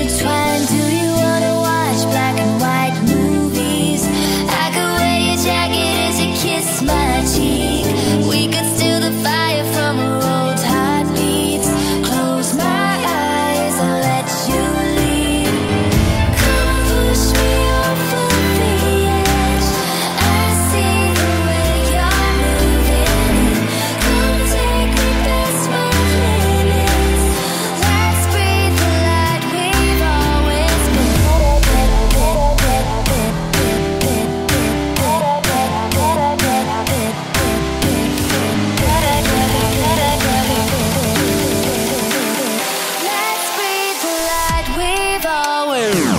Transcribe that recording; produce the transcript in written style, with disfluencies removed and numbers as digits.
intertwined. Do you wanna watch black and white movies? I could wear your jacket as you kiss my cheek. We could steal the fire from our old heartbeats. Close my eyes and let you lead. Come push me over the edge. I see the way you're moving. Come take me past my limits. Let's breathe the light we've always been. Let's breathe the light we've always